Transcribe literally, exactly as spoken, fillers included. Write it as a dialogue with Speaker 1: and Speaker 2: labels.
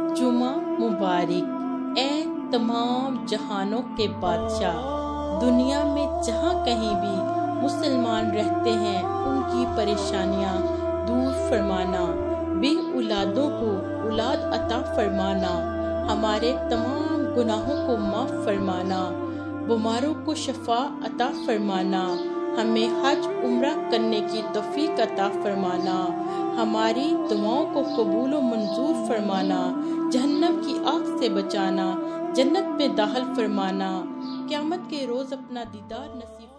Speaker 1: जुमा मुबारक ए तमाम जहानों के बादशाह। दुनिया में जहाँ कहीं भी मुसलमान रहते हैं उनकी परेशानियाँ दूर फरमाना, बे औलादों को औलाद अता फरमाना, हमारे तमाम गुनाहों को माफ़ फरमाना, बीमारों को शफा अता फरमाना, हमें हज उम्रा करने की तौफीक अता फरमाना, हमारी दुआओं को कबूल व मंजूर फरमाना, जहन्नम की आग से बचाना, जन्नत में दाखिल फरमाना, क़यामत के रोज़ अपना दीदार नसीब